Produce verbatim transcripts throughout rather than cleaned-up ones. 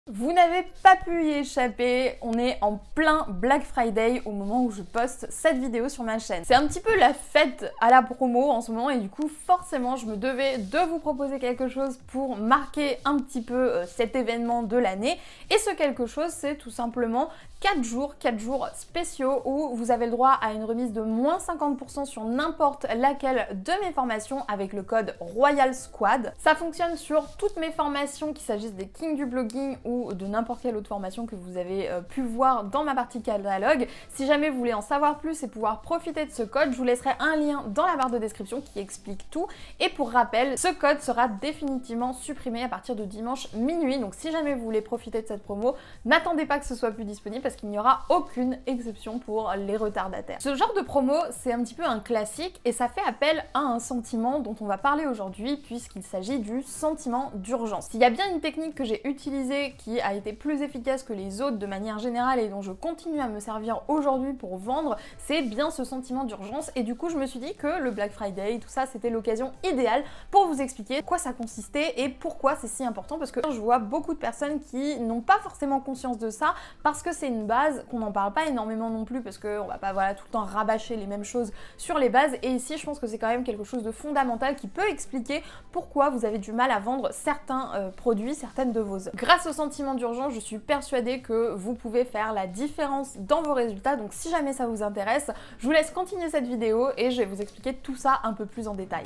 Vous n'avez pas pu y échapper, on est en plein Black Friday au moment où je poste cette vidéo sur ma chaîne. C'est un petit peu la fête à la promo en ce moment et du coup forcément je me devais de vous proposer quelque chose pour marquer un petit peu euh, cet événement de l'année. Et ce quelque chose, c'est tout simplement quatre jours, quatre jours spéciaux où vous avez le droit à une remise de moins cinquante pour cent sur n'importe laquelle de mes formations avec le code Royal Squad. Ça fonctionne sur toutes mes formations, qu'il s'agisse des kings du blogging ou de n'importe quelle autre formation que vous avez euh, pu voir dans ma partie catalogue. Si jamais vous voulez en savoir plus et pouvoir profiter de ce code, je vous laisserai un lien dans la barre de description qui explique tout. Et pour rappel, ce code sera définitivement supprimé à partir de dimanche minuit. Donc si jamais vous voulez profiter de cette promo, n'attendez pas que ce soit plus disponible parce qu'il n'y aura aucune exception pour les retardataires. Ce genre de promo, c'est un petit peu un classique et ça fait appel à un sentiment dont on va parler aujourd'hui puisqu'il s'agit du sentiment d'urgence. S'il y a bien une technique que j'ai utilisée qui a été plus efficace que les autres de manière générale et dont je continue à me servir aujourd'hui pour vendre, c'est bien ce sentiment d'urgence et du coup je me suis dit que le Black Friday, tout ça, c'était l'occasion idéale pour vous expliquer quoi ça consistait et pourquoi c'est si important parce que je vois beaucoup de personnes qui n'ont pas forcément conscience de ça parce que c'est une base, qu'on n'en parle pas énormément non plus parce qu'on va pas voilà, tout le temps rabâcher les mêmes choses sur les bases et ici je pense que c'est quand même quelque chose de fondamental qui peut expliquer pourquoi vous avez du mal à vendre certains euh, produits, certaines de vos œuvres. Grâce au sentiment d'urgence, je suis persuadée que vous pouvez faire la différence dans vos résultats, donc si jamais ça vous intéresse, je vous laisse continuer cette vidéo et je vais vous expliquer tout ça un peu plus en détail.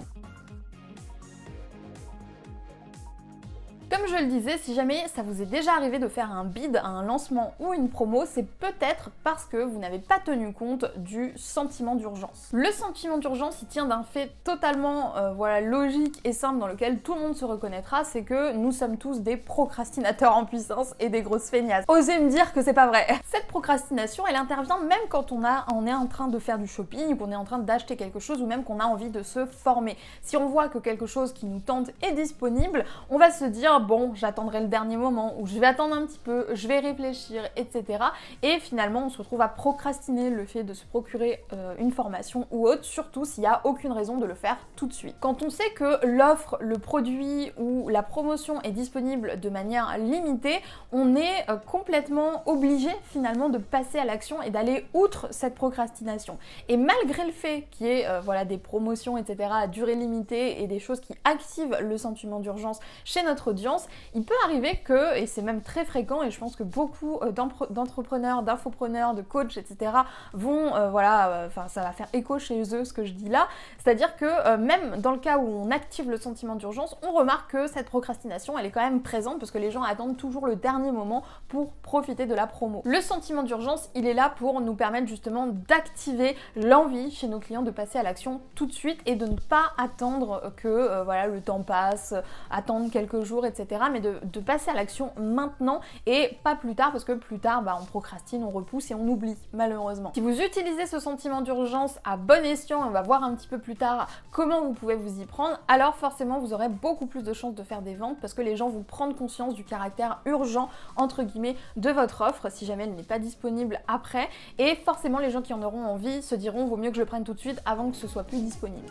Comme je le disais, si jamais ça vous est déjà arrivé de faire un bid, un lancement ou une promo, c'est peut-être parce que vous n'avez pas tenu compte du sentiment d'urgence. Le sentiment d'urgence, il tient d'un fait totalement euh, voilà, logique et simple dans lequel tout le monde se reconnaîtra, c'est que nous sommes tous des procrastinateurs en puissance et des grosses feignasses. Osez me dire que c'est pas vrai. Cette procrastination, elle intervient même quand on, a, on est en train de faire du shopping, ou qu'on est en train d'acheter quelque chose, ou même qu'on a envie de se former. Si on voit que quelque chose qui nous tente est disponible, on va se dire bon, j'attendrai le dernier moment, ou je vais attendre un petit peu, je vais réfléchir, et cetera. Et finalement, on se retrouve à procrastiner le fait de se procurer euh, une formation ou autre, surtout s'il n'y a aucune raison de le faire tout de suite. Quand on sait que l'offre, le produit ou la promotion est disponible de manière limitée, on est euh, complètement obligé finalement de passer à l'action et d'aller outre cette procrastination. Et malgré le fait qu'il y ait euh, voilà, des promotions, et cetera à durée limitée et des choses qui activent le sentiment d'urgence chez notre audience, il peut arriver que, et c'est même très fréquent, et je pense que beaucoup d'entrepreneurs, d'infopreneurs, de coachs, et cetera vont, euh, voilà, enfin euh, ça va faire écho chez eux ce que je dis là, c'est-à-dire que euh, même dans le cas où on active le sentiment d'urgence, on remarque que cette procrastination, elle est quand même présente parce que les gens attendent toujours le dernier moment pour profiter de la promo. Le sentiment d'urgence, il est là pour nous permettre justement d'activer l'envie chez nos clients de passer à l'action tout de suite et de ne pas attendre que euh, voilà, le temps passe, attendre quelques jours, et cetera, mais de, de passer à l'action maintenant et pas plus tard parce que plus tard, bah, on procrastine, on repousse et on oublie malheureusement. Si vous utilisez ce sentiment d'urgence à bon escient, on va voir un petit peu plus tard comment vous pouvez vous y prendre, alors forcément vous aurez beaucoup plus de chances de faire des ventes parce que les gens vont prendre conscience du caractère urgent entre guillemets de votre offre si jamais elle n'est pas disponible après et forcément les gens qui en auront envie se diront vaut mieux que je le prenne tout de suite avant que ce soit plus disponible.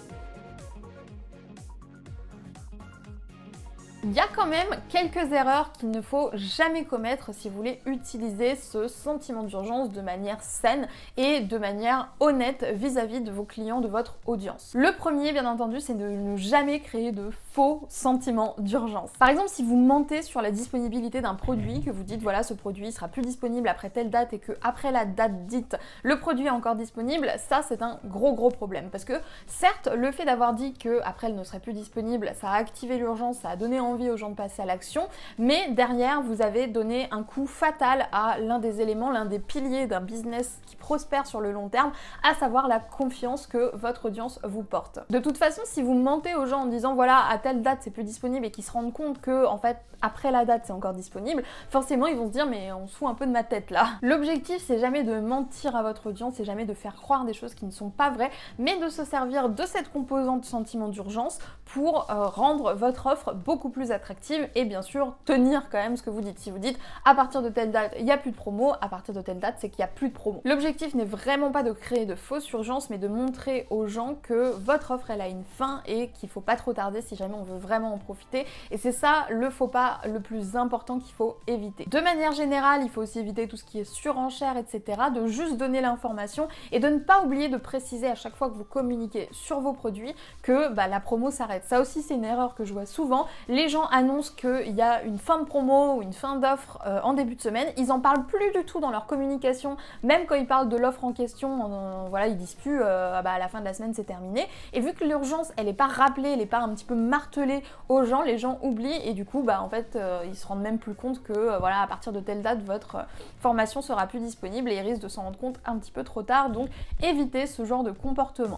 Il y a quand même quelques erreurs qu'il ne faut jamais commettre si vous voulez utiliser ce sentiment d'urgence de manière saine et de manière honnête vis-à-vis de vos clients, de votre audience. Le premier, bien entendu, c'est de ne jamais créer de faux sentiments d'urgence. Par exemple, si vous mentez sur la disponibilité d'un produit, que vous dites voilà ce produit sera plus disponible après telle date et que après la date dite, le produit est encore disponible, ça c'est un gros gros problème parce que certes, le fait d'avoir dit que après elle ne serait plus disponible, ça a activé l'urgence, ça a donné envie aux gens de passer à l'action, mais derrière vous avez donné un coup fatal à l'un des éléments, l'un des piliers d'un business qui prospère sur le long terme, à savoir la confiance que votre audience vous porte. De toute façon, si vous mentez aux gens en disant voilà à telle date c'est plus disponible et qu'ils se rendent compte que en fait après la date c'est encore disponible, forcément ils vont se dire mais on se fout un peu de ma tête là. L'objectif c'est jamais de mentir à votre audience, c'est jamais de faire croire des choses qui ne sont pas vraies, mais de se servir de cette composante sentiment d'urgence pour euh, rendre votre offre beaucoup plus attractive et bien sûr tenir quand même ce que vous dites. Si vous dites à partir de telle date il n'y a plus de promo, à partir de telle date c'est qu'il n'y a plus de promo. L'objectif n'est vraiment pas de créer de fausses urgences mais de montrer aux gens que votre offre elle a une fin et qu'il faut pas trop tarder si jamais on veut vraiment en profiter et c'est ça le faux pas ça le plus important qu'il faut éviter. De manière générale, il faut aussi éviter tout ce qui est surenchère, et cetera. De juste donner l'information et de ne pas oublier de préciser à chaque fois que vous communiquez sur vos produits que bah, la promo s'arrête. Ça aussi, c'est une erreur que je vois souvent. Les gens annoncent qu'il y a une fin de promo ou une fin d'offre euh, en début de semaine. Ils en parlent plus du tout dans leur communication, même quand ils parlent de l'offre en question, euh, voilà, ils disent plus euh, bah, à la fin de la semaine c'est terminé. Et vu que l'urgence, elle n'est pas rappelée, elle n'est pas un petit peu martelée aux gens, les gens oublient et du coup, bah, en fait, euh, ils se rendent même plus compte que euh, voilà, à partir de telle date, votre euh, formation sera plus disponible et ils risquent de s'en rendre compte un petit peu trop tard. Donc, évitez ce genre de comportement.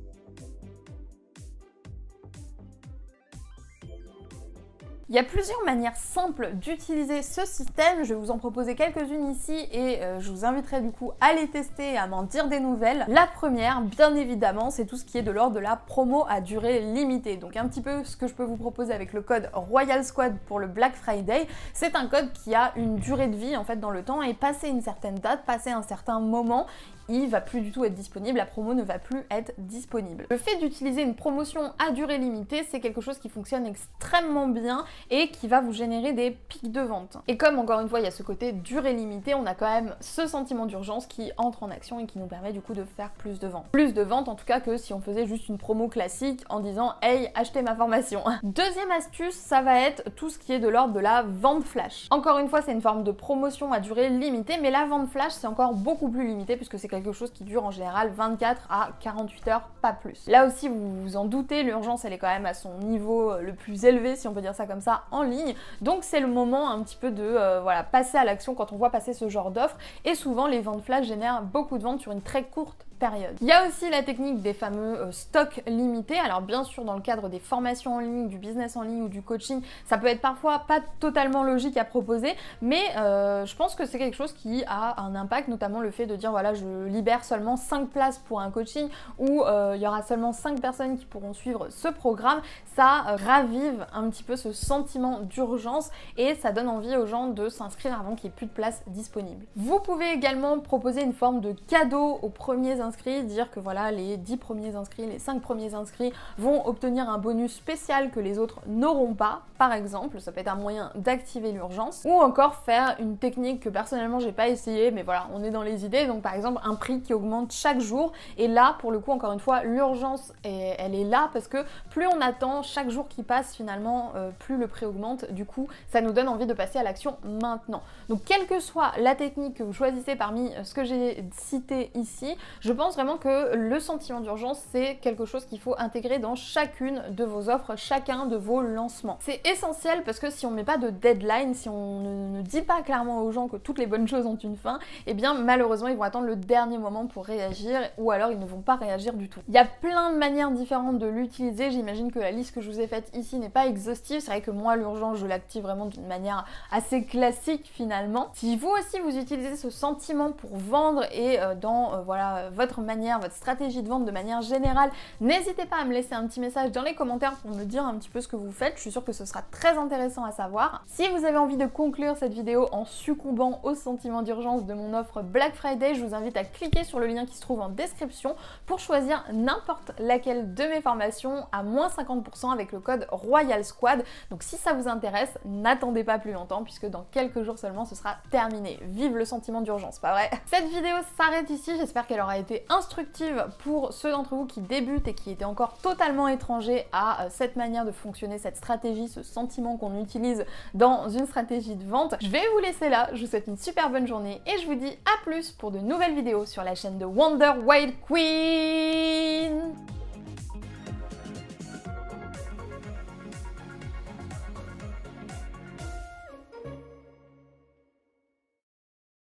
Il y a plusieurs manières simples d'utiliser ce système, je vais vous en proposer quelques-unes ici et euh, je vous inviterai du coup à les tester et à m'en dire des nouvelles. La première, bien évidemment, c'est tout ce qui est de l'ordre de la promo à durée limitée. Donc un petit peu ce que je peux vous proposer avec le code Royal Squad pour le Black Friday. C'est un code qui a une durée de vie en fait dans le temps et passé une certaine date, passé un certain moment, il va plus du tout être disponible, la promo ne va plus être disponible. Le fait d'utiliser une promotion à durée limitée, c'est quelque chose qui fonctionne extrêmement bien et qui va vous générer des pics de vente. Et comme encore une fois il y a ce côté durée limitée, on a quand même ce sentiment d'urgence qui entre en action et qui nous permet du coup de faire plus de ventes. Plus de ventes en tout cas que si on faisait juste une promo classique en disant hey, achetez ma formation. Deuxième astuce, ça va être tout ce qui est de l'ordre de la vente flash. Encore une fois, c'est une forme de promotion à durée limitée, mais la vente flash c'est encore beaucoup plus limité puisque c'est quelque chose qui dure en général vingt-quatre à quarante-huit heures, pas plus. Là aussi, vous vous en doutez, l'urgence elle est quand même à son niveau le plus élevé, si on peut dire ça comme ça, en ligne. Donc c'est le moment un petit peu de euh, voilà, passer à l'action quand on voit passer ce genre d'offre. Et souvent, les ventes flash génèrent beaucoup de ventes sur une très courte période. Il y a aussi la technique des fameux euh, stocks limités. Alors bien sûr, dans le cadre des formations en ligne, du business en ligne ou du coaching, ça peut être parfois pas totalement logique à proposer, mais euh, je pense que c'est quelque chose qui a un impact, notamment le fait de dire voilà, je libère seulement cinq places pour un coaching ou euh, il y aura seulement cinq personnes qui pourront suivre ce programme. Ça euh, ravive un petit peu ce sentiment d'urgence et ça donne envie aux gens de s'inscrire avant qu'il n'y ait plus de place disponible. Vous pouvez également proposer une forme de cadeau aux premiers inscrits, dire que voilà, les dix premiers inscrits, les cinq premiers inscrits vont obtenir un bonus spécial que les autres n'auront pas, par exemple. Ça peut être un moyen d'activer l'urgence ou encore faire une technique que personnellement j'ai pas essayé, mais voilà, on est dans les idées. Donc par exemple un prix qui augmente chaque jour et là pour le coup encore une fois l'urgence est, elle est là parce que plus on attend, chaque jour qui passe finalement euh, plus le prix augmente, du coup ça nous donne envie de passer à l'action maintenant. Donc quelle que soit la technique que vous choisissez parmi ce que j'ai cité ici, je pense vraiment que le sentiment d'urgence c'est quelque chose qu'il faut intégrer dans chacune de vos offres, chacun de vos lancements. C'est essentiel parce que si on ne met pas de deadline, si on ne, ne dit pas clairement aux gens que toutes les bonnes choses ont une fin, et eh bien malheureusement ils vont attendre le dernier moment pour réagir ou alors ils ne vont pas réagir du tout. Il y a plein de manières différentes de l'utiliser, j'imagine que la liste que je vous ai faite ici n'est pas exhaustive, c'est vrai que moi l'urgence je l'active vraiment d'une manière assez classique finalement. Si vous aussi vous utilisez ce sentiment pour vendre et euh, dans euh, voilà, votre manière, votre stratégie de vente de manière générale, n'hésitez pas à me laisser un petit message dans les commentaires pour me dire un petit peu ce que vous faites, je suis sûre que ce sera très intéressant à savoir. Si vous avez envie de conclure cette vidéo en succombant au sentiment d'urgence de mon offre Black Friday, je vous invite à cliquer sur le lien qui se trouve en description pour choisir n'importe laquelle de mes formations à moins cinquante pour cent avec le code Royal Squad. Donc si ça vous intéresse, n'attendez pas plus longtemps puisque dans quelques jours seulement ce sera terminé. Vive le sentiment d'urgence, pas vrai? Cette vidéo s'arrête ici, j'espère qu'elle aura été instructive pour ceux d'entre vous qui débutent et qui étaient encore totalement étrangers à cette manière de fonctionner, cette stratégie, ce sentiment qu'on utilise dans une stratégie de vente. Je vais vous laisser là, je vous souhaite une super bonne journée et je vous dis à plus pour de nouvelles vidéos sur la chaîne de Wonder Wild Queen.